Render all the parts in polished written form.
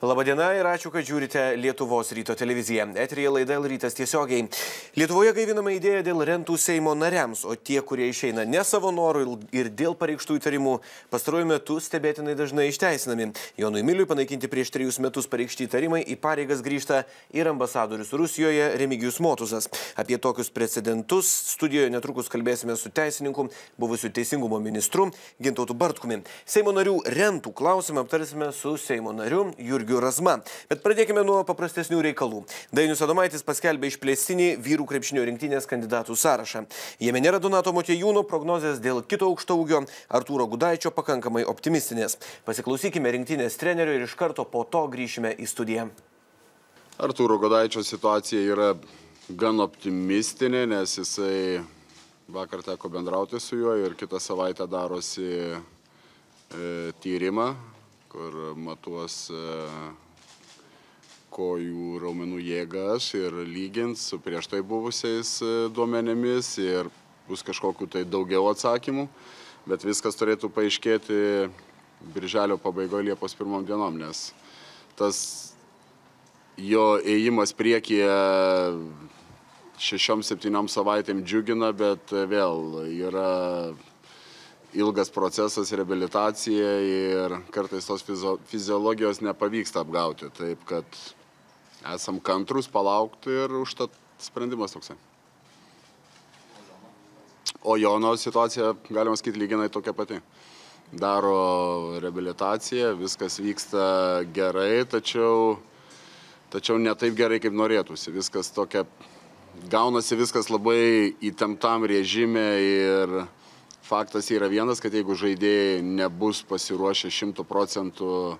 Labadiena ir ačiū, kad žiūrite Lietuvos ryto televiziją. Eteryje laida Rytas tiesiogiai. Lietuvoje gaivinama idėja dėl rentų Seimo nariams, o tie, kurie išeina ne savo norų ir dėl pareikštų įtarimų, pastaruoju metu stebėtinai dažnai išteisinami. Jonui Miliui panaikinti prieš 3 metus pareikšti įtarimai, į pareigas grįžta ir ambasadorius Rusijoje Remigijus Motuzas. Apie tokius precedentus studijoje netrukus kalbėsime su teisininku, buvusiu teisingumo ministru Gintautu Bartkumi. Seimo narių rentų klausimą aptarsime su Seimo nariu Jurgiu Razma. Bet pradėkime nuo paprastesnių reikalų. Dainius Adomaitis paskelbė išplėstinį vyrų krepšinio rinktinės kandidatų sąrašą. Jame nėra Donato Motiejūno, prognozės dėl kito aukštaūgio Artūro Gudaičio pakankamai optimistinės. Pasiklausykime rinktinės trenerio ir iš karto po to grįšime į studiją. Artūro Gudaičio situacija yra gan optimistinė, nes jisai vakar teko bendrauti su juo ir kitą savaitę darosi tyrimą, kur matuos kojų raumenų jėgas ir lygins su prieš tai buvusiais duomenimis ir bus kažkokiu tai daugiau atsakymų, bet viskas turėtų paaiškėti birželio pabaigoje Liepos 1 dienom, nes tas jo ėjimas priekyje 6-7 savaitėm džiugina, bet vėl yra ilgas procesas, reabilitacija ir kartais tos fiziologijos nepavyksta apgauti. Taip, kad esam kantrus, palaukti ir užtat sprendimas toksai. O Jono situacija, galima sakyti, lyginai tokia pati. Daro reabilitaciją, viskas vyksta gerai, tačiau ne taip gerai, kaip norėtųsi. Viskas tokia, gaunasi viskas labai įtemptam režime ir faktas yra vienas, kad jeigu žaidėjai nebus pasiruošę 100%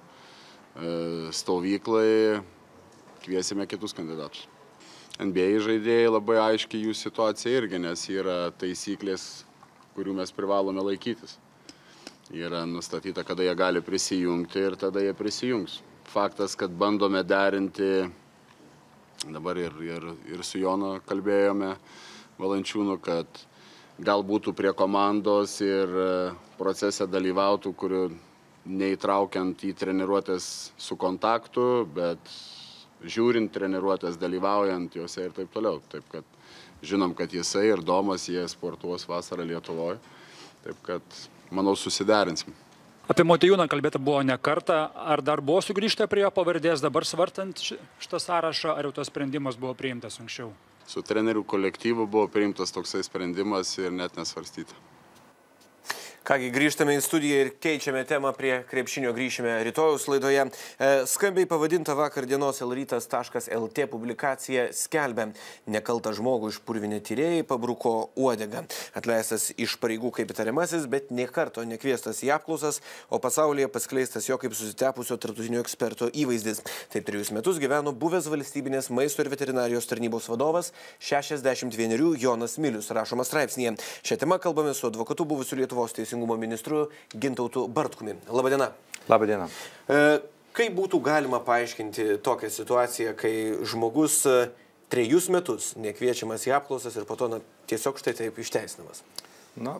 stovyklai, kviesime kitus kandidatus. NBA žaidėjai labai aiškiai jų situacija irgi, nes yra taisyklės, kurių mes privalome laikytis. Yra nustatyta, kada jie gali prisijungti ir tada jie prisijungs. Faktas, kad bandome derinti, dabar ir su Jonu kalbėjome Valančiūnu, kad gal būtų prie komandos ir procese dalyvautų, kurių neįtraukiant į treniruotės su kontaktu, bet žiūrint treniruotės, dalyvaujant juose ir taip toliau. Taip kad žinom, kad jisai ir Domas, jie sportuos vasarą Lietuvoje. Taip kad, manau, susiderinsim. Apie Motiejūną kalbėta buvo ne kartą. Ar dar buvo sugrįžta prie jo pavardės dabar svarstant šitą sąrašą, ar jau tas sprendimas buvo priimtas anksčiau? Su trenerių kolektyvu buvo priimtas toksai sprendimas ir net nesvarstyta. Kągi, grįžtame į studiją ir keičiame temą prie krepšinio, grįšime rytojaus laidoje. Skambiai pavadinta vakar dienos elrytas.lt publikacija skelbia: nekaltą žmogų išpurvinę tyrėjai pabruko uodegą. Atleistas iš pareigų kaip įtariamasis, bet nė karto nekviestas į apklausas, o pasaulyje paskleistas jo kaip susitepusio tarptautinio eksperto įvaizdis. Taip 3 metus gyveno buvęs valstybinės maisto ir veterinarijos tarnybos vadovas 61 Jonas Milius, rašoma straipsnėje. Šią temą kalbame su advokatu buvusiu Lietuvos teisingumo ministru Gintautu Bartkumi. Labadiena. Labadiena. Kaip būtų galima paaiškinti tokią situaciją, kai žmogus 3 metus nekviečiamas į apklausas ir po to tiesiog štai taip išteisinamas? Na,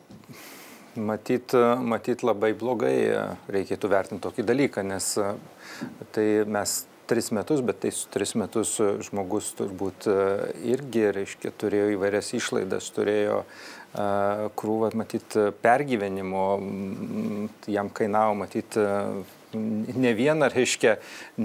matyt labai blogai reikėtų vertinti tokį dalyką, nes tai mes 3 metus, bet tai su 3 metus žmogus turbūt irgi, reiškia, turėjo įvairias išlaidas, turėjo krūvą, matyt, pergyvenimo, jam kainavo, matyt, ne vieną, reiškia,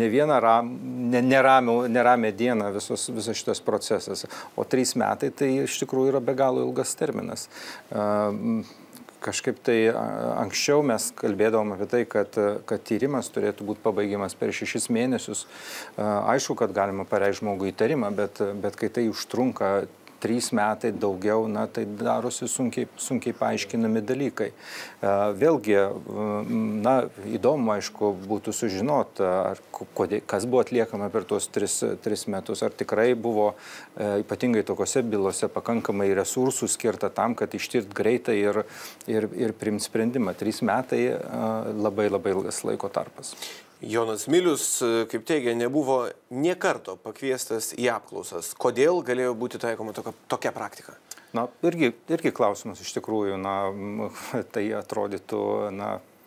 neramę dieną visas šitas procesas, o 3 metai tai iš tikrųjų yra be galo ilgas terminas. Kažkaip tai anksčiau mes kalbėdavom apie tai, kad tyrimas turėtų būti pabaigiamas per 6 mėnesius. Aišku, kad galima pareikšti žmogui įtarimą, bet kai tai užtrunka 3 metai daugiau, tai darosi sunkiai paaiškinami dalykai. Vėlgi, įdomu, aišku, būtų sužinoti, kas buvo atliekama per tuos 3 metus, ar tikrai buvo ypatingai tokiose bylose pakankamai resursų skirta tam, kad ištirt greitai ir priimti sprendimą. 3 metai labai ilgas laiko tarpas. Jonas Milius, kaip teigia, nebuvo nė karto pakviestas į apklausas. Kodėl galėjo būti taikoma tokia praktika? Irgi klausimas iš tikrųjų, tai atrodytų,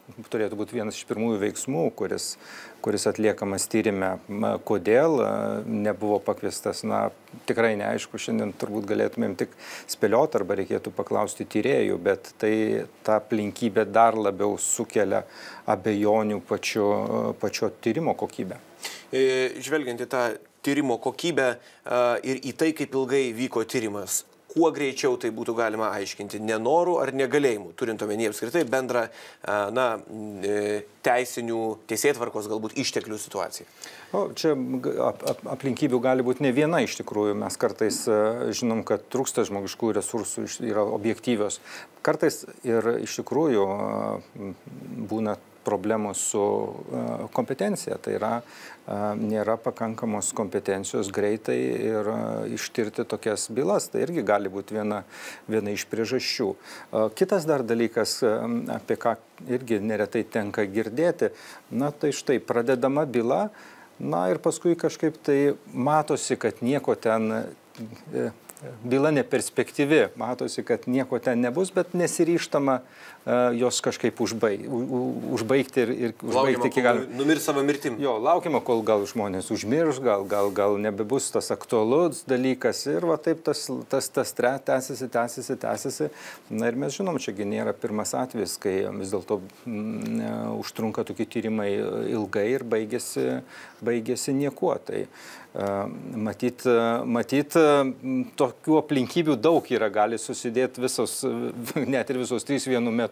turėtų būti vienas iš pirmųjų veiksmų, kuris atliekamas tyrime. Kodėl nebuvo pakviestas, tikrai neaišku, šiandien turbūt galėtumėm tik spėlioti arba reikėtų paklausti tyrėjų, bet tai ta aplinkybė dar labiau sukelia abejonių pačio tyrimo kokybę. Žvelgiant į tą tyrimo kokybę ir į tai, kaip ilgai vyko tyrimas, kuo greičiau tai būtų galima aiškinti, nenorų ar negalėjimų, turint omenyje apskritai bendrą teisinių, teisėtvarkos galbūt išteklių situaciją? Čia aplinkybių gali būti ne viena iš tikrųjų. Mes kartais žinom, kad trūksta žmogiškųjų resursų, yra objektyvios. Kartais ir iš tikrųjų būna problemų su kompetencija. Tai yra, nėra pakankamos kompetencijos greitai ir ištirti tokias bylas. Tai irgi gali būti viena iš priežasčių. Kitas dar dalykas, apie ką irgi neretai tenka girdėti, tai štai pradedama byla, ir paskui kažkaip tai matosi, kad nieko ten byla neperspektyvi, matosi, kad nieko ten nebus, bet nesiryžtama jos kažkaip užbaigti ir užbaigti iki galo. Numirs savo mirtim. Jo, laukiama, kol gal žmonės užmirš, gal nebebus tas aktualus dalykas ir va taip tas tęsiasi. Ir mes žinom, čiagi nėra pirmas atvejis, kai vis dėlto užtrunka tokie tyrimai ilgai ir baigėsi niekuo. Tai matyt, tokių aplinkybių daug yra, gali susidėti net ir visos trys vienu metu.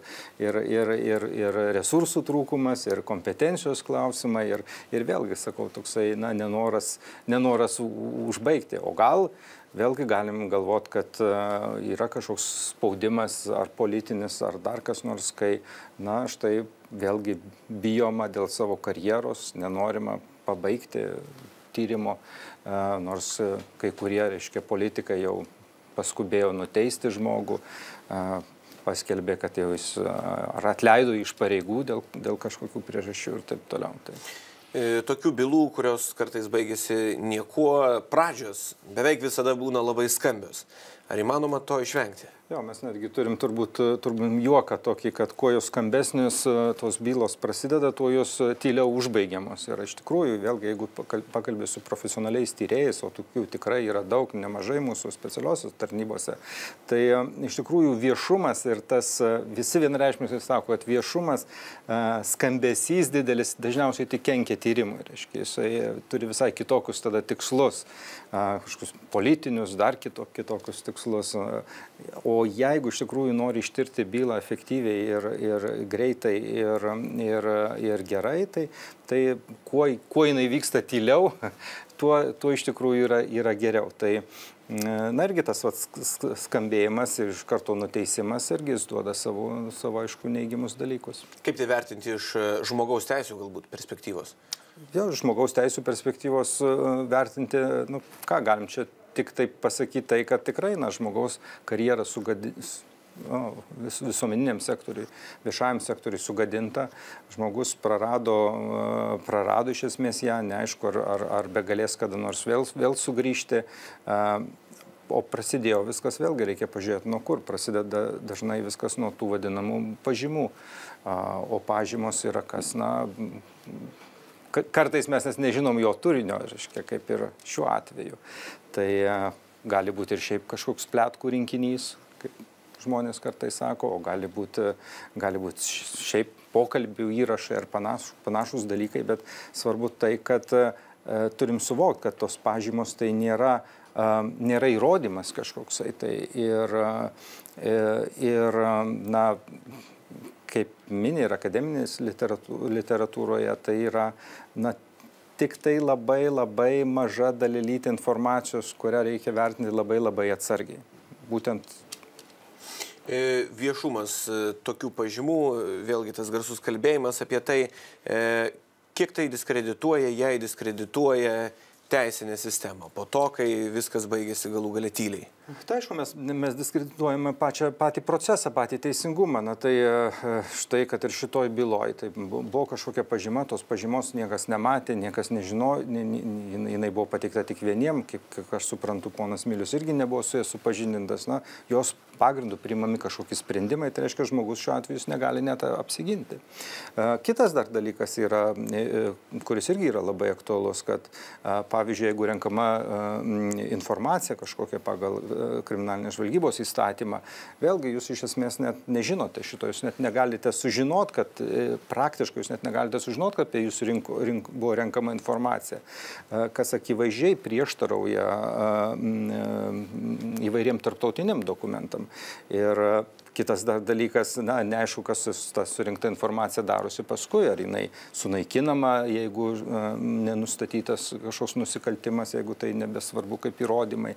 Ir resursų trūkumas, ir kompetencijos klausimai, ir vėlgi, sakau, toksai nenoras užbaigti. O gal vėlgi galim galvoti, kad yra kažkoks spaudimas ar politinis, ar dar kas nors, kai, štai vėlgi bijoma dėl savo karjeros, nenorima pabaigti tyrimo, nors kai kurie, reiškia, politikai jau paskubėjo nuteisti žmogų, paskelbė, kad jau jis ar atleido iš pareigų dėl kažkokių priežasčių ir taip toliau. Tokių bylų, kurios kartais baigėsi niekuo, pradžios beveik visada būna labai skambios. Ar įmanoma to išvengti? Jo, mes netgi turim turbūt juoką tokį, kad kuo jos skambesnis tos bylos prasideda, tuo jos tyliau užbaigiamos. Ir iš tikrųjų, vėlgi, jeigu pakalbė su profesionaliais tyrėjais, o tokių tikrai yra daug, nemažai mūsų specialiosios tarnybose, tai iš tikrųjų viešumas ir tas, visi vienareikšmiškai sako, kad viešumas, skambesys didelis dažniausiai tik kenkia tyrimui. Reiškia, jisai turi visai kitokius tada tikslus, kažkokius politinius, dar kitokius tikslus. O jeigu iš tikrųjų nori ištirti bylą efektyviai ir greitai ir gerai, tai kuo jinai vyksta tyliau, tuo iš tikrųjų yra geriau. Tai, irgi tas skambėjimas ir iš karto nuteisimas irgi jis duoda savo aišku neigiamus dalykus. Kaip tai vertinti iš žmogaus teisų galbūt perspektyvos? Jo, žmogaus teisų perspektyvos vertinti, ką galim čia tik taip pasakyti tai, kad tikrai, žmogaus karjera visuomeniniam sektoriui, viešajam sektoriui sugadinta, žmogus prarado iš esmės ją, neaišku, ar begalės kada nors vėl sugrįžti, o prasidėjo viskas, vėlgi reikia pažiūrėti, nuo kur prasideda dažnai viskas nuo tų vadinamų pažymų, o pažymos yra kas, kartais mes nežinom jo turinio, reiškia, kaip ir šiuo atveju. Tai gali būti ir šiaip kažkoks pletkų rinkinys, kaip žmonės kartais sako, o gali būti šiaip pokalbių įrašai ar panašus dalykai, bet svarbu tai, kad turim suvokti, kad tos pažymos tai nėra įrodymas kažkoksai. Tai kaip mini ir akademinės literatūroje, tai yra tik tai labai maža dalelytė informacijos, kurią reikia vertinti labai atsargiai. Būtent viešumas tokių pažymų, vėlgi tas garsus kalbėjimas apie tai, kiek tai diskredituoja, jei diskredituoja teisinę sistemą, po to, kai viskas baigėsi galų gale tyliai. Tai aišku, mes diskredituojame patį procesą, patį teisingumą. Na tai štai, kad ir šitoj byloj, tai buvo kažkokia pažyma, tos pažymos niekas nematė, niekas nežino, jinai buvo pateikta tik vieniem, kiek aš suprantu, ponas Milius irgi nebuvo su jais supažindintas. Na, jos pagrindų priimami kažkokie sprendimai, tai reiškia, žmogus šiuo atveju negali net apsiginti. Kitas dar dalykas yra, kuris irgi yra labai aktualus, kad pavyzdžiui, jeigu renkama informacija kažkokia pagal kriminalinės žvalgybos įstatymą, vėlgi jūs iš esmės net nežinote šito, jūs net negalite sužinot, kad praktiškai jūs net negalite sužinot, kad apie jūsų buvo renkama informacija, kas akivaizdžiai prieštarauja įvairiem tarptautiniam dokumentam. Ir kitas dalykas, na, neaišku, kas ta surinkta informacija darosi paskui, ar jinai sunaikinama, jeigu nenustatytas kažkoks nusikaltimas, jeigu tai nebesvarbu kaip įrodymai,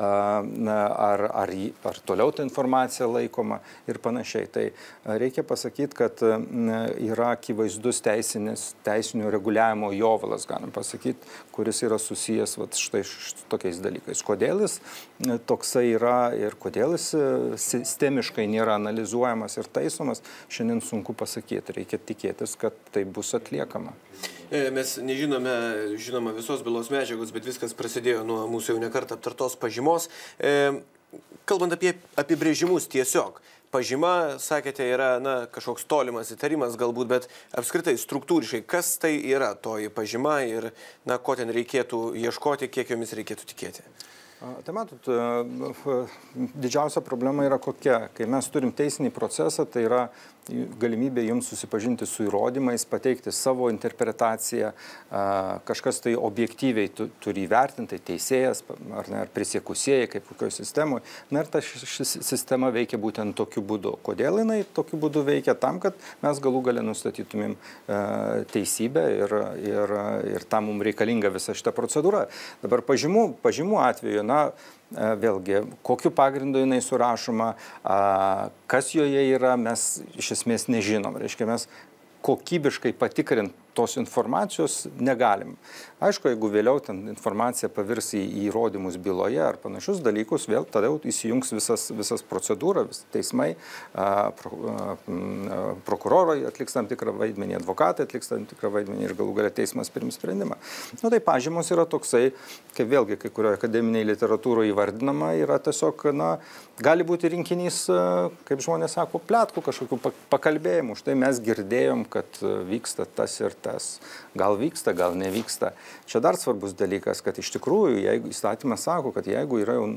ar toliau ta informacija laikoma ir panašiai. Tai reikia pasakyti, kad yra akivaizdus teisinio reguliavimo jovalas, galim pasakyti, kuris yra susijęs štai tokiais dalykais. Kodėl jis toksai yra ir kodėl jis sistemiškai nėra analizuojamas ir taisomas, šiandien sunku pasakyti. Reikia tikėtis, kad tai bus atliekama. Mes žinoma visos bylos medžiagos, bet viskas prasidėjo nuo mūsų jau nekart aptartos pažymos. Kalbant apie apibrėžimus tiesiog, pažyma, sakėte, yra kažkoks tolimas įtarimas galbūt, bet apskritai struktūriškai, kas tai yra toji pažyma ir ko ten reikėtų ieškoti, kiek jomis reikėtų tikėti? Tai matot, didžiausia problema yra kokia. Kai mes turim teisinį procesą, tai yra galimybė jums susipažinti su įrodymais, pateikti savo interpretaciją, kažkas tai objektyviai turi įvertinti, teisėjas ar prisiekusieji kaip kokioje sistemoje. Na ir ta sistema veikia būtent tokiu būdu. Kodėl jinai tokiu būdu veikia? Tam, kad mes galų gale nustatytumėm teisybę ir tam mums reikalinga visa šita procedūra. Dabar pažymų atveju, vėlgi, kokiu pagrindu jinai surašoma, kas joje yra, mes iš esmės nežinom. Reiškia, mes kokybiškai patikrinti tos informacijos negalim. Aišku, jeigu vėliau ten informacija pavirs į įrodymus byloje ar panašius dalykus, vėl tada įsijungs visas procedūra, teismai, prokurorai atliks tam tikrą vaidmenį, advokatai atliks tam tikrą vaidmenį ir galų galia teismas priims sprendimą. Tai pažymos yra toksai, kaip vėlgi kai kurioje akademinėje literatūroje įvardinama, yra tiesiog, gali būti rinkinys, kaip žmonės sako, pletkų kažkokių pakalbėjimų. Štai mes girdėjom, kad vyksta tas ir tas. Gal vyksta, gal nevyksta. Čia dar svarbus dalykas, kad iš tikrųjų, jeigu įstatymas sako, kad jeigu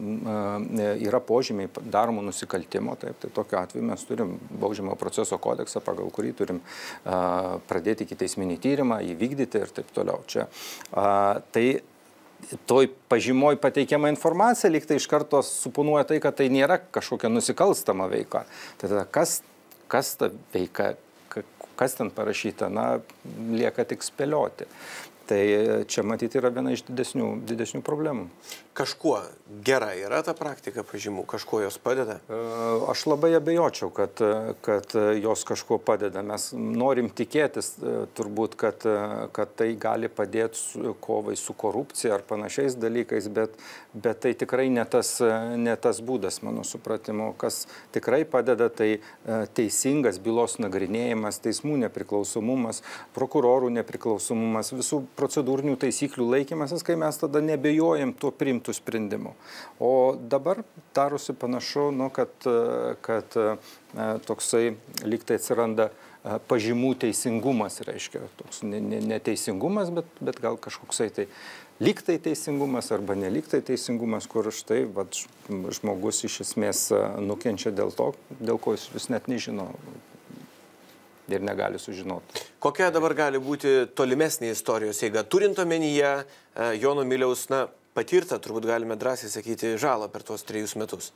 yra požymiai daromų nusikaltimo, tai tokiu atveju mes turim baudžiamojo proceso kodeksą, pagal kurį turim pradėti ikiteisminį tyrimą, įvykdyti ir taip toliau. Čia tai toj pažymoj pateikiama informacija lyg tai iš karto suponuoja tai, kad tai nėra kažkokia nusikalstama veika. Tai tada kas ta veika, kas ten parašyta, lieka tik spėlioti. Tai čia matyti yra viena iš didesnių problemų. Kažkuo gera yra ta praktika pažymų, kažkuo jos padeda? Aš labai abejočiau, kad jos kažkuo padeda. Mes norim tikėtis turbūt, kad tai gali padėti kovai su korupcija ar panašiais dalykais, bet tai tikrai ne tas būdas, mano supratimu. Kas tikrai padeda, tai teisingas bylos nagrinėjimas, teismų nepriklausomumas, prokurorų nepriklausomumas, visų procedūrinių taisyklių laikymasis, kai mes tada nebejojam tuo priimtų sprendimų. O dabar darosi panašu, kad toksai lyg tai atsiranda pažymų teisingumas, reiškia, toks neteisingumas, bet gal kažkoksai tai lyg tai teisingumas arba nelyg tai teisingumas, kur štai žmogus iš esmės nukenčia dėl to, dėl ko jis net nežino ir negali sužinoti. Kokia dabar gali būti tolimesnė istorijos eiga, turint omenyje Jono Miliaus, patirtą, turbūt galime drąsiai sakyti, žalą per tuos 3 metus?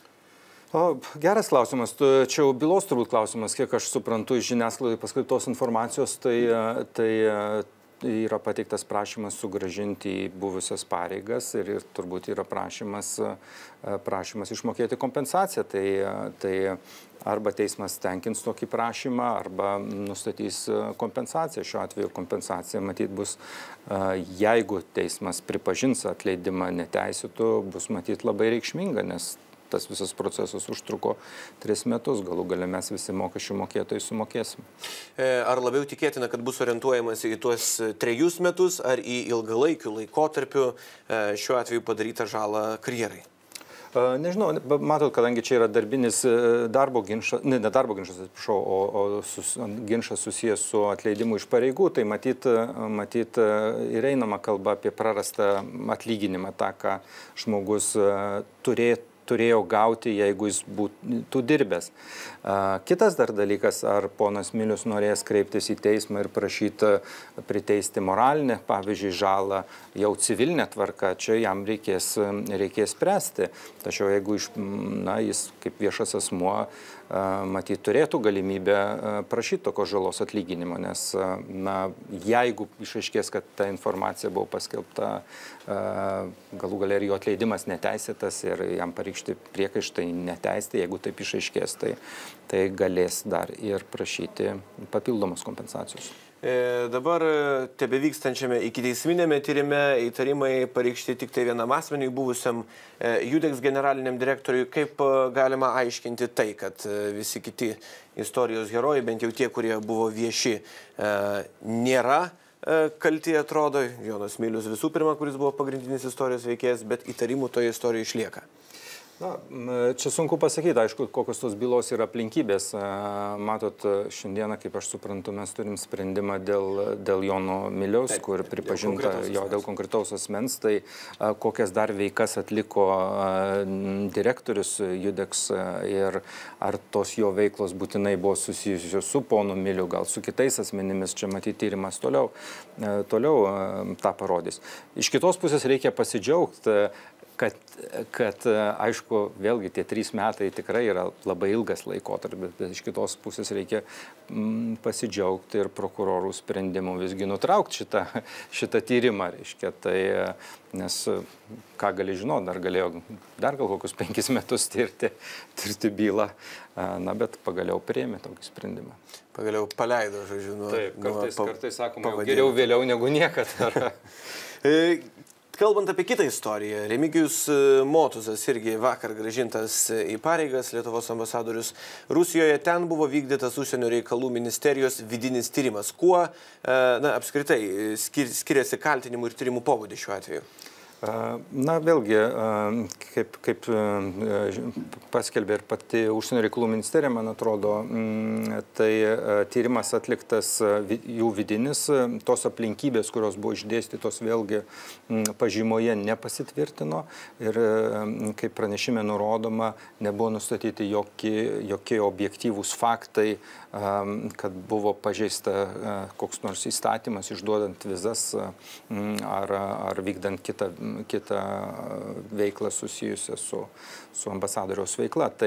Geras klausimas. Čia jau bylos turbūt klausimas, kiek aš suprantu iš žiniasklaidai paskelbtos informacijos, tai yra pateiktas prašymas sugrąžinti į buvusias pareigas ir turbūt yra prašymas išmokėti kompensaciją. Tai arba teismas tenkins tokį prašymą, arba nustatys kompensaciją. Šiuo atveju kompensacija matyt bus, jeigu teismas pripažins atleidimą neteisėtu, bus matyt labai reikšminga, nes tas visas procesas užtruko 3 metus, galų gale mes visi mokesčių mokėtojai sumokėsim. Ar labiau tikėtina, kad bus orientuojamas į tuos 3 metus, ar į ilgalaikių laikotarpių šiuo atveju padarytą žalą karjerai? Nežinau, matot, kadangi čia yra darbinis darbo ginčas, ne darbo ginčas, atsiprašau, o ginčas susijęs su atleidimu iš pareigų, tai matyt ir einama kalba apie prarastą atlyginimą, tą, ką žmogus turėjo gauti, jeigu jis būtų dirbęs. Kitas dar dalykas, ar ponas Milius norės kreiptis į teismą ir prašyti priteisti moralinę, pavyzdžiui, žalą jau civilinę tvarką, čia jam reikės spręsti. Tačiau jeigu jis kaip viešas asmuo matyt turėtų galimybę prašyti tokios žalos atlyginimo, nes jeigu išaiškės, kad ta informacija buvo paskelbta, galų gale ir jo atleidimas neteisėtas ir jam pareikšti priekaištai neteisėti, jeigu taip išaiškės, tai galės dar ir prašyti papildomos kompensacijos. Dabar tebevykstančiame ikiteisminėme tyrime įtarimai pareikšti tik tai vienam asmeniui, buvusiam Judex generaliniam direktoriui. Kaip galima aiškinti tai, kad visi kiti istorijos herojai, bent jau tie, kurie buvo vieši, nėra kalti, atrodo, Jonas Milius visų pirma, kuris buvo pagrindinis istorijos veikėjas, bet įtarimų toje istorijoje išlieka? Čia sunku pasakyti, aišku, kokios tos bylos yra aplinkybės. Matot, šiandieną, kaip aš suprantu, mes turim sprendimą dėl Jono Miliaus, kur pripažinta dėl konkretaus asmens, tai kokias dar veikas atliko direktorius Judex ir ar tos jo veiklos būtinai buvo susijusios su ponu Miliu, gal su kitais asmenimis, čia matyti tyrimas toliau tą parodys. Iš kitos pusės reikia pasidžiaugti, kad aišku, vėlgi tie 3 metai tikrai yra labai ilgas laikotarpis, bet iš kitos pusės reikia pasidžiaugti ir prokurorų sprendimų visgi nutraukti šitą tyrimą, reiškia. Tai, nes ką gali žinoti, galėjo gal kokius 5 metus tirti bylą, bet pagaliau priėmė tokį sprendimą. Pagaliau paleido, žodžiu, kartais sakoma, geriau vėliau negu niekada. Kalbant apie kitą istoriją, Remigijus Motuzas irgi vakar grąžintas į pareigas, Lietuvos ambasadorius Rusijoje. Ten buvo vykdytas Užsienio reikalų ministerijos vidinis tyrimas. Kuo apskritai skiriasi kaltinimų ir tyrimų pobūdį šiuo atveju? Vėlgi, kaip paskelbė ir pati Užsienio reikalų ministerija, man atrodo, tai tyrimas atliktas jų vidinis, tos aplinkybės, kurios buvo išdėstytos, vėlgi pažymoje nepasitvirtino ir, kaip pranešime nurodoma, nebuvo nustatyti jokie objektyvūs faktai, kad buvo pažeista koks nors įstatymas išduodant vizas ar vykdant kitą veiklą susijusią su ambasadoriaus veikla. Tai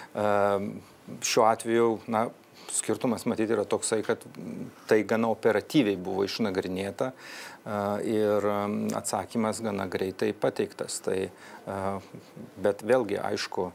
šiuo atveju, skirtumas matyti yra toksai, kad tai gana operatyviai buvo išnagrinėta ir atsakymas gana greitai pateiktas. Bet vėlgi, aišku,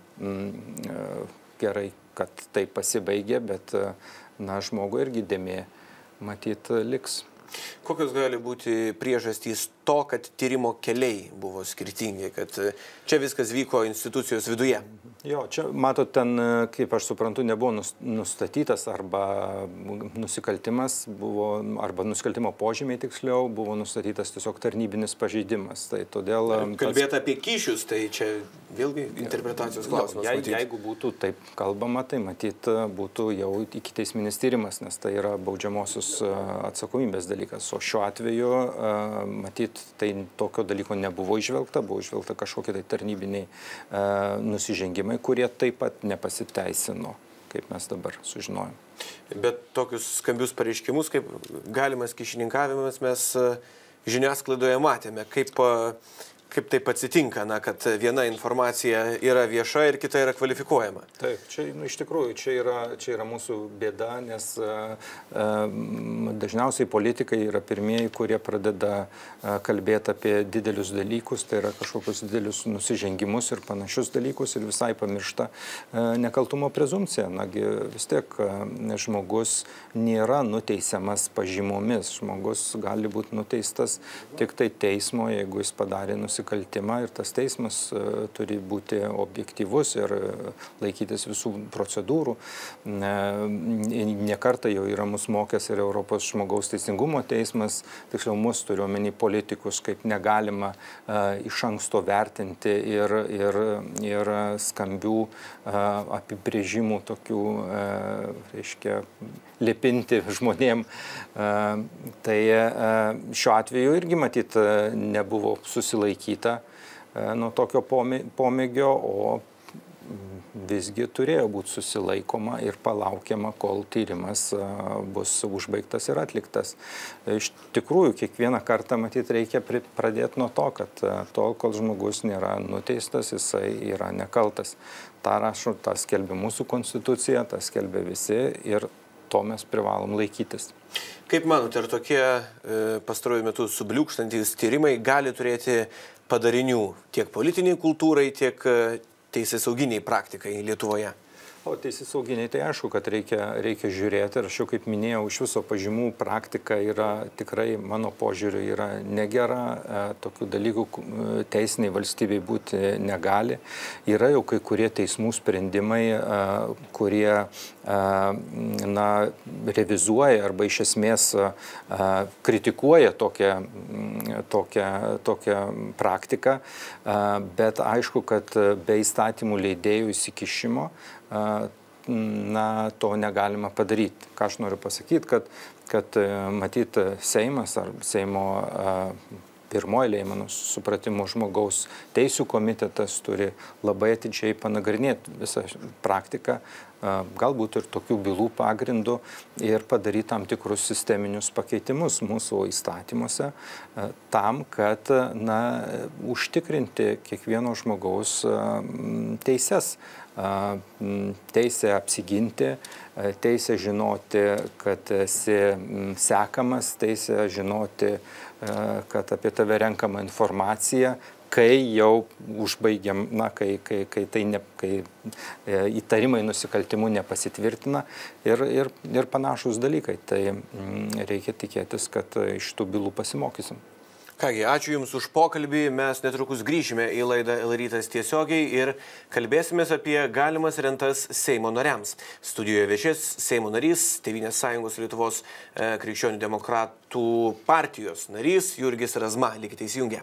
gerai, kad tai pasibaigė, bet žmogui irgi dėmė matyt liks. Kokios gali būti priežastys to, kad tyrimo keliai buvo skirtingi, kad čia viskas vyko institucijos viduje? Jo, čia, matot, ten, kaip aš suprantu, nebuvo nustatytas arba nusikaltimas, arba nusikaltimo požymiai tiksliau, buvo nustatytas tiesiog tarnybinis pažeidimas. Tai todėl... Kalbėti apie kyšius, tai čia vėlgi interpretacijos klausimas. Jeigu būtų taip kalbama, tai matyt būtų jau ikiteisminis tyrimas, nes tai yra baudžiamosios atsakomybės dalykas. O šiuo atveju, matyt, tai tokio dalyko nebuvo išvelgta, buvo išvelgta kažkokie tai tarnybiniai nusižengimai, kurie taip pat nepasiteisino, kaip mes dabar sužinojom. Bet tokius skambius pareiškimus, kaip galimas kyšininkavimas, mes žiniasklaidoje matėme. Kaip taip atsitinka, kad viena informacija yra vieša ir kita yra kvalifikuojama? Taip, čia, iš tikrųjų, čia yra mūsų bėda, nes dažniausiai politikai yra pirmieji, kurie pradeda kalbėti apie didelius dalykus, tai yra kažkokius didelius nusižengimus ir panašius dalykus ir visai pamiršta nekaltumo prezumpcija. Nagi vis tiek žmogus nėra nuteisiamas pažymomis, žmogus gali būti nuteistas tik tai teismo, jeigu jis padarė nusikaltimą ir tas teismas turi būti objektyvus ir laikytis visų procedūrų. Nekartą jau yra mus mokęs ir Europos žmogaus teisingumo teismas, tiksliau mus turiuomenį politikus, kaip negalima iš anksto vertinti ir skambių apibrėžimų tokių, reiškia, lipinti žmonėm. Tai šiuo atveju irgi matyt nebuvo susilaikyta nuo tokio pomėgio, o visgi turėjo būti susilaikoma ir palaukiama, kol tyrimas bus užbaigtas ir atliktas. Iš tikrųjų, kiekvieną kartą matyt reikia pradėti nuo to, kad tol, kol žmogus nėra nuteistas, jisai yra nekaltas. Ta rašo, tą skelbia mūsų konstitucija, tą skelbia visi ir to mes privalom laikytis. Kaip manote, ar tokie pastaruoju metu subliūkštantys tyrimai gali turėti padarinių tiek politiniai kultūrai, tiek teisėsauginiai praktikai Lietuvoje? O teisėsauginiai, tai aišku, kad reikia žiūrėti. Ir aš jau kaip minėjau, iš viso pažymų praktika yra tikrai, mano požiūriu, yra negera. Tokių dalykų teisiniai valstybei būti negali. Yra jau kai kurie teismų sprendimai, kurie revizuoja arba iš esmės kritikuoja tokią praktiką. Bet aišku, kad be įstatymų leidėjų įsikišimo to negalima padaryti. Ką aš noriu pasakyti, kad matyt Seimas ar Seimo pirmoji eilėje, mano supratimu, žmogaus teisių komitetas turi labai atidžiai panagrinėti visą praktiką, galbūt ir tokių bylų pagrindų ir padaryti tam tikrus sisteminius pakeitimus mūsų įstatymuose tam, kad užtikrinti kiekvieno žmogaus teises. Teisė apsiginti, teisė žinoti, kad esi sekamas, teisė žinoti, kad apie tave renkama informacija, kai jau užbaigiam, kai įtarimai nusikaltimų nepasitvirtina ir panašus dalykai. Tai reikia tikėtis, kad iš tų bylų pasimokysim. Kągi, ačiū Jums už pokalbį. Mes netrukus grįšime į laidą L-rytas tiesiogiai ir kalbėsimės apie galimas rentas Seimo nariams. Studijoje viešės Seimo narys, Tėvynės sąjungos Lietuvos krikščionių demokratų partijos narys Jurgis Razma. Likite įsijungę.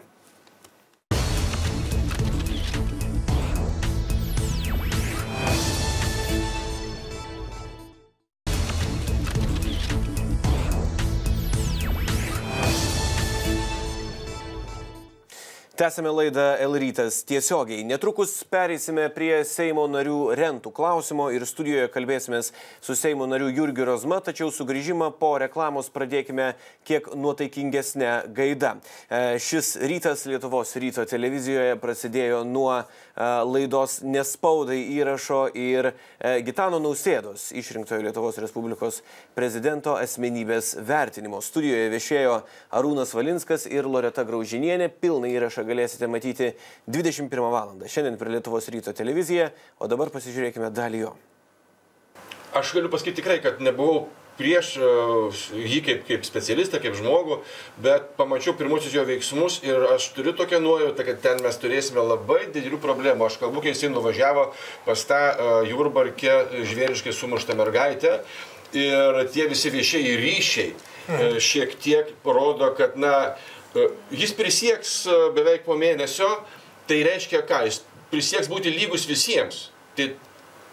Tęsame laidą L-rytas tiesiogiai. Netrukus pereisime prie Seimo narių rentų klausimo ir studijoje kalbėsimės su Seimo nariu Jurgiu Razma, tačiau sugrįžimą po reklamos pradėkime kiek nuotaikingesnę gaidą. Šis rytas Lietuvos ryto televizijoje prasidėjo nuo laidos Nespaudai įrašo ir Gitano Nausėdos, išrinktojo Lietuvos Respublikos prezidento asmenybės vertinimo. Studijoje viešėjo Arūnas Valinskas ir Loreta Graužinienė. Pilną įrašą galėsite matyti 21 valandą. Šiandien per Lietuvos ryto televiziją, o dabar pasižiūrėkime dalį jo. Aš galiu pasakyti tikrai, kad nebuvau prieš jį kaip specialistą, kaip žmogų, bet pamačiau pirmusius jo veiksmus ir aš turiu tokią nuojautą, kad ten mes turėsime labai didelių problemų. Aš kalbu, kai jisai nuvažiavo pas tą Jurbarke žvėriškai sumuštą mergaitę ir tie visi viešieji ryšiai šiek tiek parodo, kad jis prisieks beveik po mėnesio, tai reiškia ką? Jis prisieks būti lygus visiems. Tai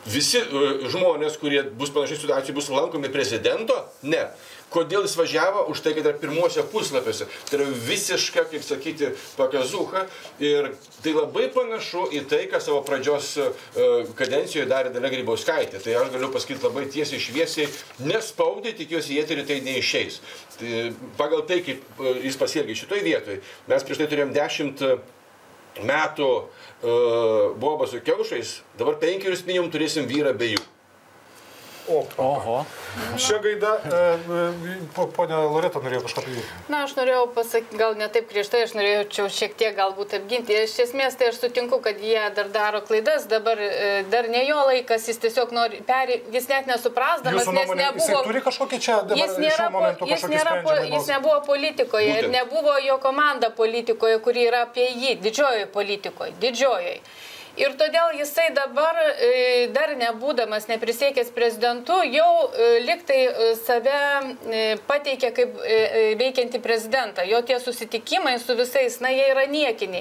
visi žmonės, kurie bus panašiai situacijai, bus lankomi prezidento? Ne. Kodėl jis važiavo? Už tai, kad yra pirmuose puslapiuose. Tai yra visiška, kaip sakyti, pakazucha. Ir tai labai panašu į tai, ką savo pradžios kadencijoje darė Dalia Grybauskaitė. Tai aš galiu pasakyti labai tiesiai šviesiai, nespaudai, tikiuosi, į eterį tai neišeis. Tai pagal tai, kaip jis pasielgė šitoj vietoj, mes prieš tai turėjom 10 metų bobą su kiaušais, dabar 5 minimum turėsim vyrą be jų. Oho. Šią gaidą, ponia Loreta norėjo kažką pridėti. Na, aš norėjau pasakyti, gal ne taip griežtai, aš norėjau šiek tiek galbūt apginti. Iš esmės, tai aš sutinku, kad jie dar daro klaidas, dabar dar ne jo laikas, jis tiesiog nori jis net nesuprasdamas, nes nebuvo... Jis turi kažkokį čia dabar šiuo momentu kažkokį sprendžiamą? Jis nebuvo politikoje ir nebuvo jo komanda politikoje, kuri yra apie jį, didžiojoje politikoje, didžiojoje. Ir todėl jisai dabar, dar nebūdamas neprisiekęs prezidentu, jau liktai save pateikė kaip veikiantį prezidentą. Jo tie susitikimai su visais, na, jie yra niekiniai.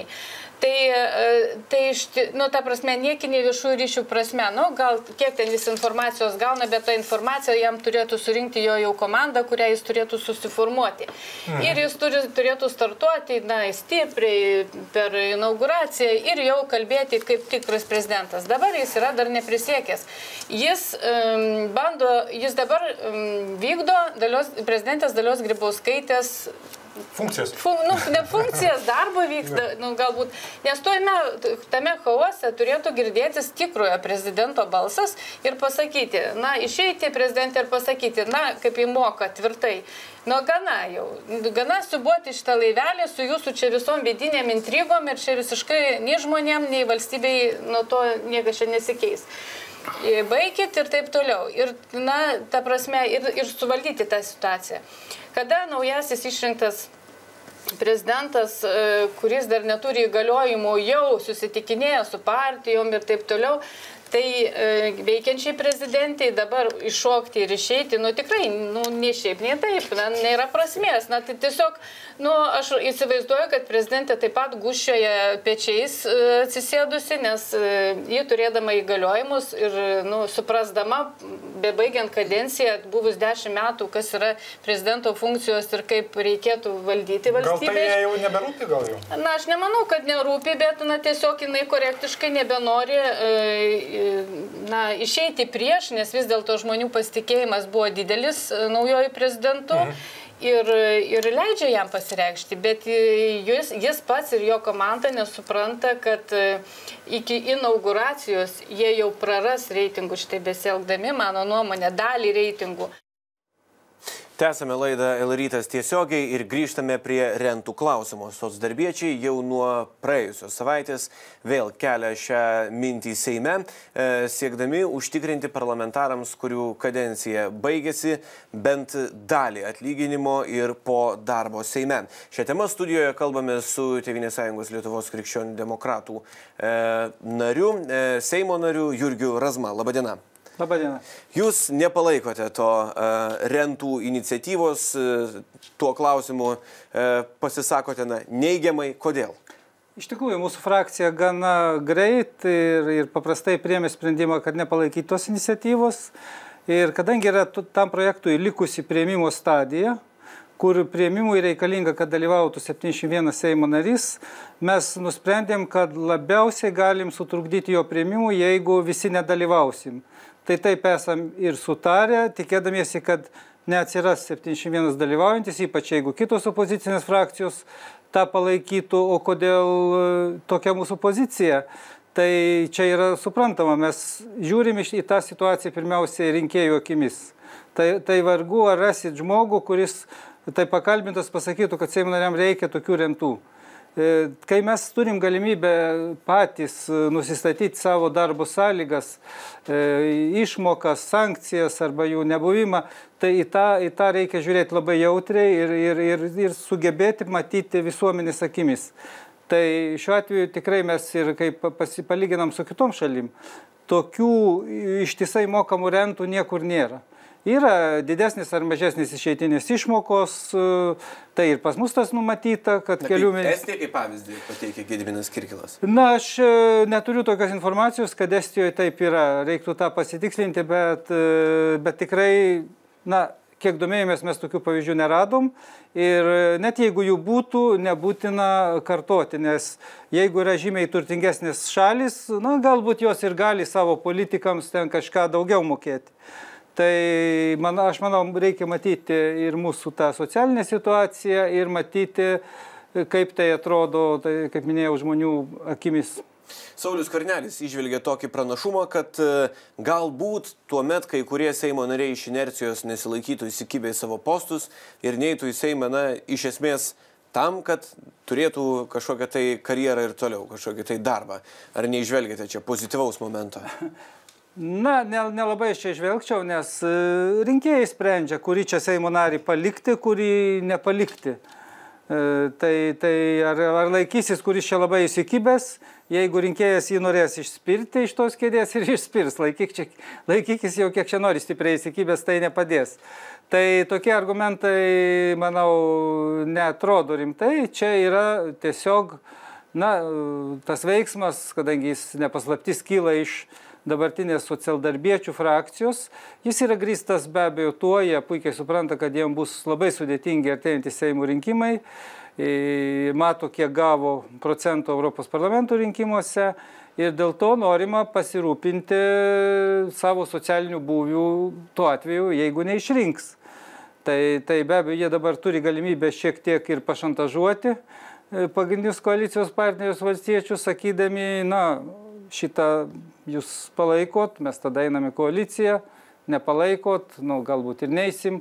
Nu, ta prasme, niekiniai viešųjų ryšių prasme. Nu, gal kiek ten vis informacijos gauna, bet ta informacija jam turėtų surinkti jo jau komanda, kurią jis turėtų susiformuoti. Ir jis turėtų startuoti, na, stipriai per inauguraciją ir jau kalbėti kaip tikras prezidentas. Dabar jis yra dar neprisiekęs. Jis dabar vykdo prezidentės Dalios Grybauskaitės funkcijas. Ne funkcijas, darbo vyksta, galbūt. Nes tame chaose turėtų girdėtis tikrojo prezidento balsas ir pasakyti, na, išeiti prezidentę ir pasakyti, na, kaip įmoka tvirtai. Nu, gana siubuoti šitą laivelį su jūsų čia visom vidinėm intrigom ir čia visiškai nei žmonėm, nei valstybei nuo to niekas čia nesikeis. Baikit ir taip toliau. Ir, na, ta prasme, ir suvaldyti tą situaciją. Kada naujasis išrinktas prezidentas, kuris dar neturi įgaliojimų, jau susitikinėja su partijom ir taip toliau, tai veikiančiai prezidentai dabar iššokti ir išeiti, nu tikrai, nu nei šiaip, nei taip, nėra prasmės. Na, tai tiesiog, nu, aš įsivaizduoju, kad prezidentė taip pat gūžčioje pečiais atsisėdusi, nes ji turėdama įgaliojimus ir, nu, suprasdama, bebaigiant kadenciją, buvus 10 metų, kas yra prezidento funkcijos ir kaip reikėtų valdyti valstybę. Gal tai jie jau neberūpi, gal jau? Na, aš nemanau, kad nerūpi, bet, na, tiesiog jinai korektiškai nebenori išeiti prieš, nes vis dėlto žmonių pasitikėjimas buvo didelis naujoju prezidentu ir leidžia jam pasireikšti, bet jis pats ir jo komanda nesupranta, kad iki inauguracijos jie jau praras reitingų šitai besielgdami, mano nuomonė, dalį reitingų. Tęsame laidą L-rytas tiesiogiai ir grįžtame prie rentų klausimų. Socdarbiečiai jau nuo praėjusios savaitės vėl kelia šią mintį Seime, siekdami užtikrinti parlamentarams, kurių kadencija baigėsi, bent dalį atlyginimo ir po darbo Seime. Šią temą studijoje kalbame su Tėvynės sąjungos Lietuvos krikščionių demokratų nariu, Seimo nariu Jurgiu Razma. Labadiena. Labadiena. Jūs nepalaikote to rentų iniciatyvos, tuo klausimu pasisakote neigiamai. Kodėl? Iš tikrųjų, mūsų frakcija gana greit ir paprastai priėmė sprendimą, kad nepalaikyti tos iniciatyvos. Ir kadangi yra tam projektui likusi priėmimo stadija, kur priėmimui reikalinga, kad dalyvautų 71 Seimo narys, mes nusprendėm, kad labiausiai galim sutrukdyti jo priėmimui, jeigu visi nedalyvausim. Tai taip esam ir sutarę, tikėdamiesi, kad neatsiras 71 dalyvaujantis, ypač jeigu kitos opozicinės frakcijos tą palaikytų. O kodėl tokia mūsų pozicija? Tai čia yra suprantama, mes žiūrim į tą situaciją pirmiausiai rinkėjų akimis. Tai vargu ar rasit žmogų, kuris tai pakalbintas pasakytų, kad Seimo nariam reikia tokių rentų. Kai mes turim galimybę patys nusistatyti savo darbo sąlygas, išmokas, sankcijas arba jų nebuvimą, tai į tą reikia žiūrėti labai jautriai ir sugebėti matyti visuomenės akimis. Tai šiuo atveju tikrai mes ir kaip palyginam su kitom šalim, tokių ištisai mokamų rentų niekur nėra. Yra didesnis ar mažesnis išeitinės išmokos, tai ir pas mus tas numatyta, kad kelių mėnesių... Estija kaip pavyzdį pateikė Gediminas Kirkilas. Na, aš neturiu tokios informacijos, kad Estijoje taip yra, reiktų tą pasitikslinti, bet tikrai, na, kiek domėjomės, mes tokių pavyzdžių neradom ir net jeigu jų būtų, nebūtina kartoti, nes jeigu yra žymiai turtingesnės šalis, na, galbūt jos ir gali savo politikams ten kažką daugiau mokėti. Tai aš manau, reikia matyti ir mūsų tą socialinę situaciją ir matyti, kaip tai atrodo, tai, kaip minėjau, žmonių akimis. Saulius Skvernelis įžvelgia tokį pranašumą, kad galbūt tuomet kai kurie Seimo nariai iš inercijos nesilaikytų įsikibę į savo postus ir neitų į Seimą, na, iš esmės tam, kad turėtų kažkokią tai karjerą ir toliau, kažkokią tai darbą. Ar neižvelgiate čia pozityvaus momento? Na, nelabai aš čia žvelgčiau, nes rinkėjai sprendžia, kurį čia Seimo narį palikti, kurį nepalikti. Tai ar laikysis, kuris čia labai įsikibęs, jeigu rinkėjas jį norės išspirti iš tos kėdės ir išspirs, laikykis jau kiek čia nori stipriai įsikibęs, tai nepadės. Tai tokie argumentai, manau, neatrodo rimtai, čia yra tiesiog, na, tas veiksmas, kadangi jis nepaslaptis kyla iš dabartinės socialdarbiečių frakcijos, jis yra grįstas be abejo tuo, jie puikiai supranta, kad jiems bus labai sudėtingi artėjantys Seimo rinkimai, mato, kiek gavo procentų Europos parlamento rinkimuose ir dėl to norima pasirūpinti savo socialinių būvių tuo atveju, jeigu neišrinks. Tai be abejo, jie dabar turi galimybę šiek tiek ir pašantažuoti pagrindinius koalicijos partnerius valstiečius, sakydami, na, šitą jūs palaikot, mes tada einame koaliciją, nepalaikot, nu, galbūt ir neisim.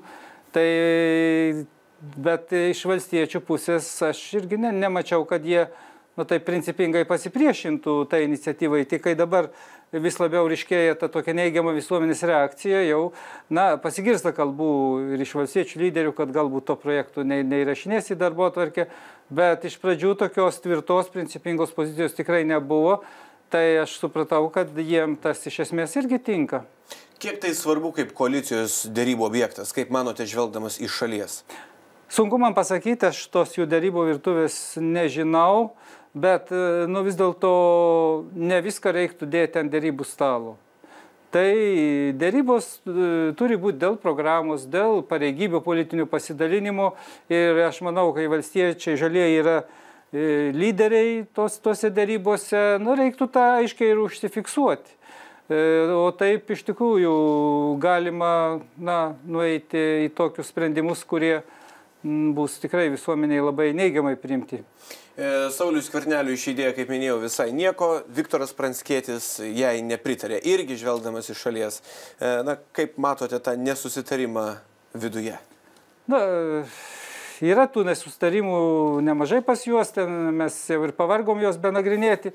Bet iš valstiečių pusės aš irgi nemačiau, kad jie, nu, tai principingai pasipriešintų tą iniciatyvą. Tik kai dabar vis labiau ryškėja ta tokia neigiama visuomenės reakcija, jau, na, pasigirsta kalbų ir iš valstiečių lyderių, kad galbūt to projektų neįrašinės į darbotvarkę, bet iš pradžių tokios tvirtos, principingos pozicijos tikrai nebuvo. Tai aš supratau, kad jiem tas iš esmės irgi tinka. Kiek tai svarbu kaip koalicijos dėrybų objektas, kaip manote, žvelgdamas iš šalies? Sunku man pasakyti, aš tos jų dėrybų virtuvės nežinau, bet nu, vis dėlto ne viską reiktų dėti ant dėrybų stalo. Tai dėrybos turi būti dėl programos, dėl pareigybių politinių pasidalinimų ir aš manau, kai valstiečiai žalieji yra lyderiai tose dėrybose, nu, reiktų tą aiškiai ir užsifiksuoti. O taip iš tikrųjų galima, na, nueiti į tokius sprendimus, kurie bus tikrai visuomeniai labai neigiamai priimti. Saulius Skverneliui ši idėja, kaip minėjau, visai nieko. Viktoras Pranckietis jai nepritarė, irgi žvelgdamas iš šalies. Na, kaip matote tą nesusitarimą viduje? Na, yra tų nesustarimų nemažai pas juos, ten mes jau ir pavargom juos benagrinėti,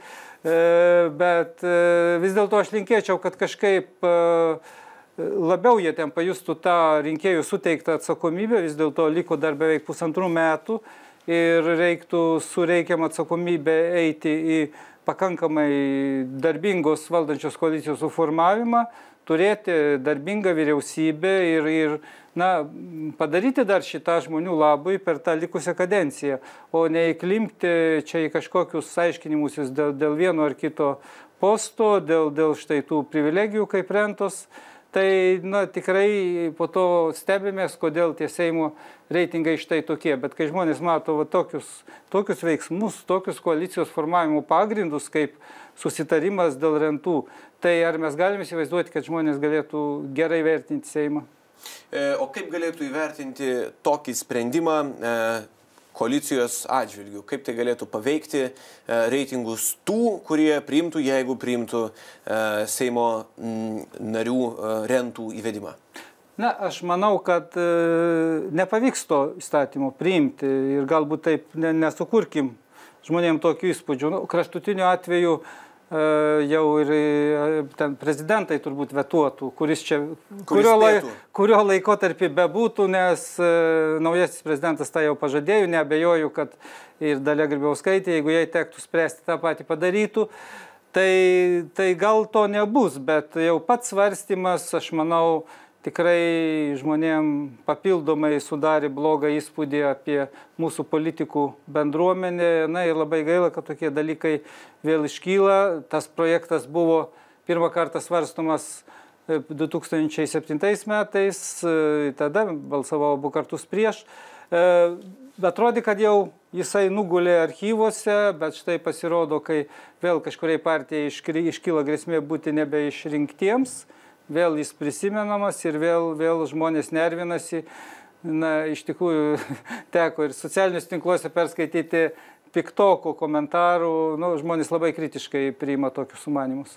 bet vis dėlto aš linkėčiau, kad kažkaip labiau jie ten pajustų tą rinkėjų suteiktą atsakomybę, vis dėlto liko dar beveik 1,5 metų ir reiktų su reikiamą atsakomybę eiti į pakankamai darbingos valdančios koalicijos suformavimą, turėti darbingą vyriausybę ir na, padaryti dar šitą žmonių labui per tą likusią kadenciją, o neįklimpti čia į kažkokius aiškinimusis dėl vieno ar kito posto, dėl štai tų privilegijų kaip rentos. Tai, na, tikrai po to stebimės, kodėl tie Seimo reitingai štai tokie. Bet kai žmonės mato va, tokius veiksmus, tokius koalicijos formavimo pagrindus, kaip susitarimas dėl rentų, tai ar mes galime įsivaizduoti, kad žmonės galėtų gerai vertinti Seimą? O kaip galėtų įvertinti tokį sprendimą koalicijos atžvilgių? Kaip tai galėtų paveikti reitingus tų, kurie priimtų, jeigu priimtų Seimo narių rentų įvedimą? Na, aš manau, kad nepavyks to įstatymo priimti ir galbūt taip nesukurkim žmonėms tokių įspūdžių. Nu, kraštutiniu atveju jau ir ten prezidentai turbūt vetuotų, kurio laikotarpį bebūtų, nes naujasis prezidentas tą jau pažadėjo, neabejoju, kad ir Dalia Grybauskaitė, jeigu jai tektų spręsti, tą patį padarytų. tai gal to nebus, bet jau pats svarstymas, aš manau, tikrai žmonėm papildomai sudarė blogą įspūdį apie mūsų politikų bendruomenę. Na ir labai gaila, kad tokie dalykai vėl iškyla. Tas projektas buvo pirmą kartą svarstomas 2007 metais, tada balsavau abu kartus prieš. Atrodė, kad jau jisai nugulė archyvuose, bet štai pasirodo, kai vėl kažkuriai partijai iškyla grėsmė būti nebeišrinktiems, vėl jis prisimenamas ir vėl žmonės nervinasi. Na, iš tikrųjų, teko ir socialinius tinkluose perskaityti piktokų komentarų, žmonės labai kritiškai priima tokius sumanimus.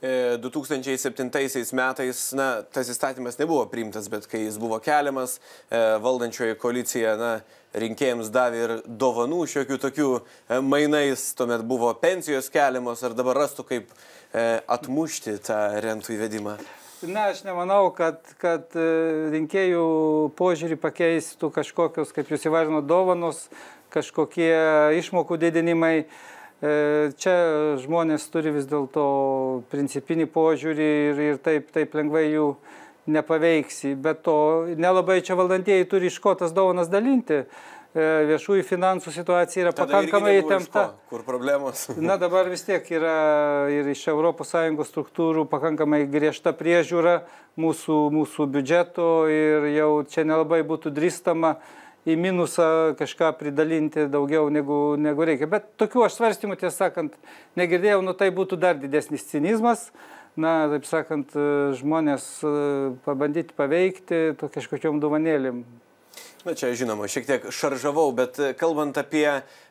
2007 metais, tas įstatymas nebuvo priimtas, bet kai jis buvo keliamas, valdančioji koalicija, rinkėjams davė ir dovanų šiokių tokių mainais, tuomet buvo pensijos keliamos, ar dabar rastų kaip atmušti tą rentų įvedimą? Na, aš nemanau, kad rinkėjų požiūrį pakeistų kažkokios, kaip jūs įvardinot, dovanos, kažkokie išmokų didinimai. Čia žmonės turi vis dėlto principinį požiūrį ir taip lengvai jų nepaveiksi. Bet to nelabai čia valdantieji turi iš ko tas dovanas dalinti. Viešųjų finansų situacija yra pakankamai įtempta. Kur problemos? Na, dabar vis tiek yra ir iš ES struktūrų pakankamai griežta priežiūra mūsų biudžeto ir jau čia nelabai būtų drįstama į minusą kažką pridalinti daugiau negu reikia. Bet tokių aš svarstymų, tiesą sakant, negirdėjau, tai būtų dar didesnis cinizmas. Na, taip sakant, žmonės pabandyti paveikti to kažkokiom dovanėlėm. Na, čia žinoma, šiek tiek šaržavau, bet kalbant apie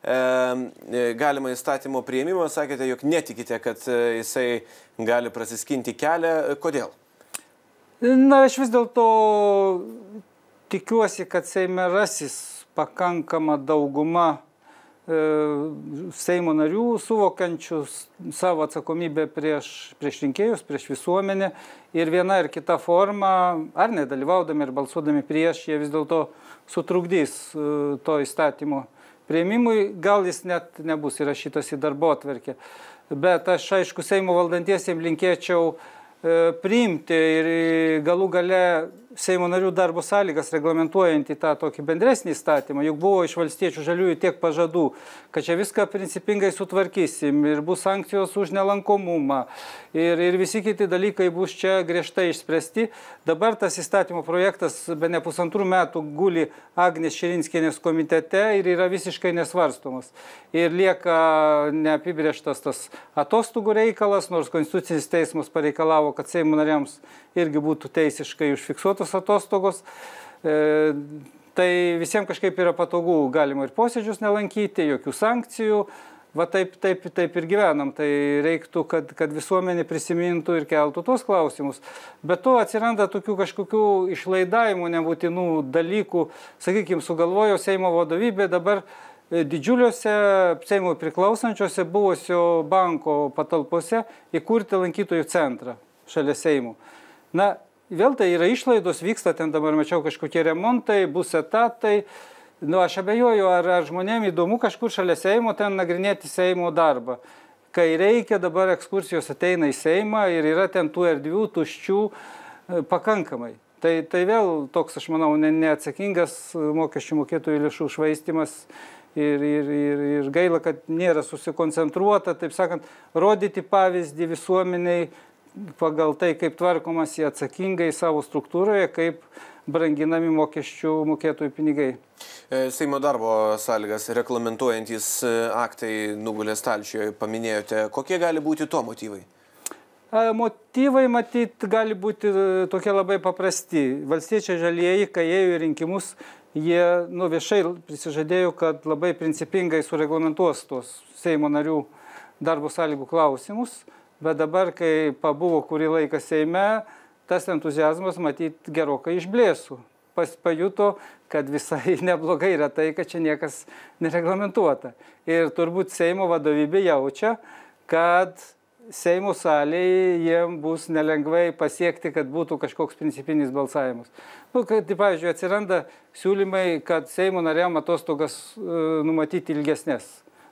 galimą įstatymo priėmimą, sakėte, jog netikite, kad jisai gali prasiskinti kelią. Kodėl? Na, aš vis dėlto tikiuosi, kad Seime rasis pakankama dauguma Seimo narių, suvokiančius savo atsakomybę prieš rinkėjus, prieš visuomenę ir viena ir kita forma, ar nedalyvaudami ir balsuodami prieš, jie vis dėlto sutrukdys to įstatymo priėmimui, gal jis net nebus įrašytas į darbotvarkę. Bet aš, aišku, Seimo valdantiesiems linkėčiau priimti ir galų gale Seimo narių darbo sąlygas reglamentuojantį tą tokį bendresnį įstatymą, juk buvo iš Valstiečių žaliųjų tiek pažadų, kad čia viską principingai sutvarkysim ir bus sankcijos už nelankomumą ir visi kiti dalykai bus čia griežtai išspręsti. Dabar tas įstatymo projektas bene 1,5 metų guli Agnės Širinskienės komitete ir yra visiškai nesvarstomas. Ir lieka neapibrėžtas tas atostogų reikalas, nors Konstitucinis teismas pareikalavo, kad Seimo nariams irgi būtų teisiškai užfiksuotos atostogos. Tai visiems kažkaip yra patogu, galima ir posėdžius nelankyti, jokių sankcijų. Va taip ir gyvenam. Tai reiktų, kad visuomenė prisimintų ir keltų tos klausimus. Bet to atsiranda tokių kažkokių išlaidavimų, nebūtinų dalykų. Sakykime, sugalvojo Seimo vadovybė dabar didžiuliuose Seimui priklausančiuose buvusio banko patalpose įkurti lankytojų centrą šalia Seimo. Na, vėl tai yra išlaidos, vyksta ten dabar, mačiau, kažkokie remontai, bus etatai. Aš abejoju, ar žmonėms įdomu kažkur šalia Seimo ten nagrinėti Seimo darbą. Kai reikia, dabar ekskursijos ateina į Seimą ir yra ten tų erdvių, tuščių pakankamai. Tai vėl toks, aš manau, neatsakingas mokesčių mokėtojų lėšų švaistymas ir gaila, kad nėra susikoncentruota, taip sakant, rodyti pavyzdį visuomeniai pagal tai, kaip tvarkomasi atsakingai savo struktūroje, kaip branginami mokesčių mokėtojų pinigai. Seimo darbo sąlygas reglamentuojantis aktai nugulė stalčiuje, paminėjote. Kokie gali būti to motyvai? Motyvai, matyt, gali būti tokie labai paprasti. Valstiečiai žalieji, kai ėjo į rinkimus, jie viešai prisižadėjo, kad labai principingai sureglamentuos tos Seimo narių darbo sąlygų klausimus. Bet dabar, kai pabuvo kurį laiką Seime, tas entuziazmas, matyt, gerokai išblėsų. Pajuto, kad visai neblogai yra tai, kad čia niekas nereglamentuota. Ir turbūt Seimo vadovybė jaučia, kad Seimo salėje jiems bus nelengvai pasiekti, kad būtų kažkoks principinis balsavimas. Tai, pavyzdžiui, atsiranda siūlymai, kad Seimo nariam atostogas numatyti ilgesnės.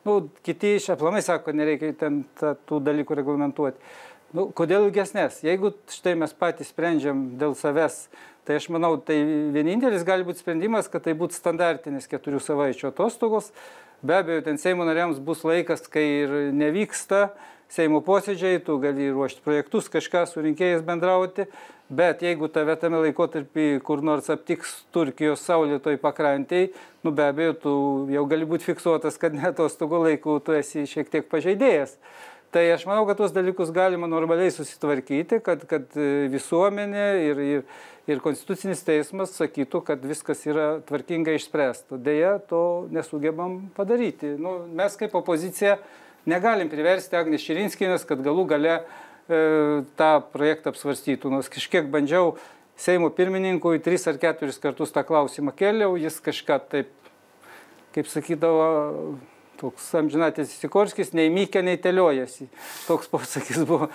Kiti iš aplamai sako, nereikia ten tų dalykų reglamentuoti. Kodėl ilgesnės? Jeigu štai mes patys sprendžiam dėl savęs, tai aš manau, tai vienintelis gali būti sprendimas, kad tai būtų standartinis 4 savaičių atostogos. Be abejo, ten Seimo nariams bus laikas, kai ir nevyksta Seimo posėdžiai, tu gali ruošti projektus, kažką su rinkėjais bendrauti, bet jeigu tave tame laikotarpį kur nors aptiks Turkijos saulėtoj pakrantėj, be abejo, tu jau gali būti fiksuotas, kad net atostogų laikų tu esi šiek tiek pažeidėjas. Tai aš manau, kad tuos dalykus galima normaliai susitvarkyti, kad visuomenė ir Konstitucinis teismas sakytų, kad viskas yra tvarkingai išspręsta. Deja, to nesugebam padaryti. Mes kaip opozicija negalim priversti Agnės Širinskienės, kad galų gale tą projektą apsvarstytų. Nors kažkiek bandžiau Seimo pirmininkui 3 ar 4 kartus tą klausimą kėliau, jis kažką taip, kaip sakydavo, toks amžinatis Sikorskis, nei mykė, nei teliojasi. Toks posakis buvo.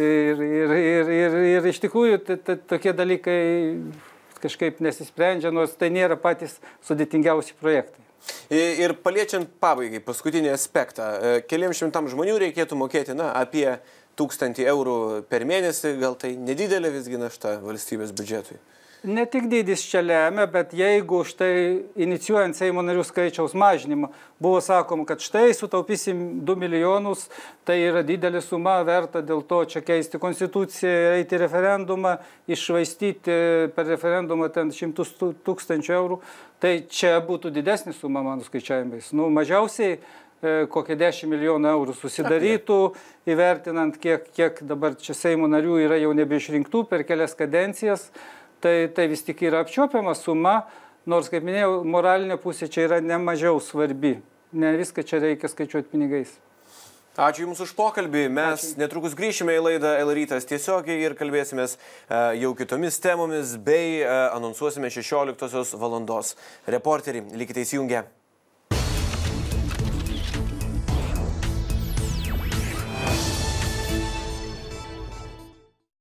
Ir iš tikrųjų tokie dalykai kažkaip nesisprendžia, nors tai nėra patys sudėtingiausi projektai. Ir paliečiant pabaigai, paskutinį aspektą, keliems šimtam žmonių reikėtų mokėti apie 1000 eurų per mėnesį, gal tai nedidelė visgi našta valstybės biudžetui? Ne tik dydis čia lemia, bet jeigu štai inicijuojant Seimo narių skaičiaus mažinimą, buvo sakoma, kad štai sutaupysim 2 milijonus, tai yra didelė suma, verta dėl to čia keisti konstituciją, eiti referendumą, iššvaistyti per referendumą ten 100 000 eurų, tai čia būtų didesnė suma mano skaičiavimais. Mažiausiai kokie 10 milijonų eurų susidarytų, įvertinant, kiek dabar čia Seimo narių yra jau nebeišrinktų per kelias kadencijas. Tai vis tik yra apčiuopiama suma, nors, kaip minėjau, moralinė pusė čia yra nemažiau svarbi. Ne viską čia reikia skaičiuoti pinigais. Ačiū Jums už pokalbį. Mes netrukus grįšime į laidą L-rytas tiesiogiai ir kalbėsimės jau kitomis temomis bei anonsuosime 16 valandos reporterį. Likite įsijungę.